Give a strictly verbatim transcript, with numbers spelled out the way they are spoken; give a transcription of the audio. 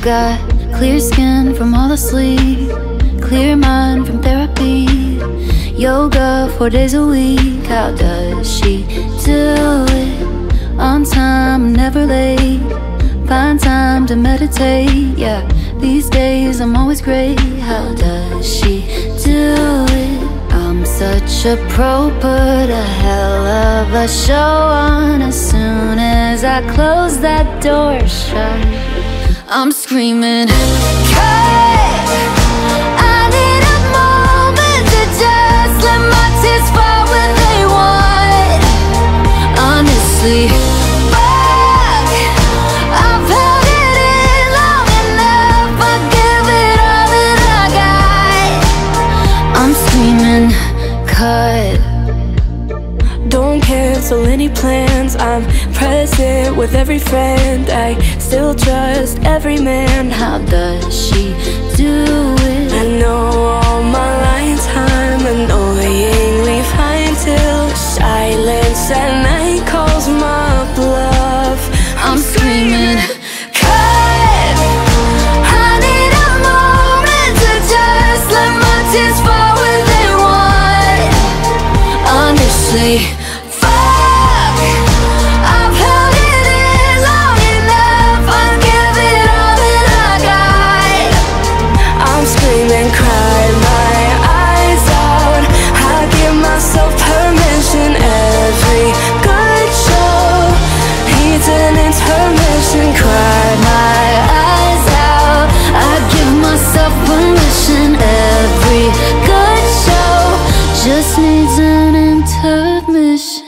got clear skin from all the sleep, clear mind from therapy, yoga four days a week. How does she do it? On time, never late, find time to meditate. Yeah, these days I'm always great. How does she do it? I'm such a pro, put a hell of a show on. As soon as I close that door shut, I'm screaming, cut! I need a moment to just let my tears fall when they want. Honestly, fuck, I've held it in long enough. I give it all that I got. I'm screaming, cut. Don't cancel any plans, I'm present with every friend. I still trust every man. How does she do it? I know all my lines, I'm annoyingly fine till silence at night calls my bluff. I'm screaming, cut! I need a moment to just let my tears fall when they want. Honestly, fuck, I've held it in long enough. I give it all that I got. I'm screaming, cry my eyes out. I give myself permission. Every good show needs an intermission. Cry my eyes out. I give myself permission. Every good show just needs an intermission.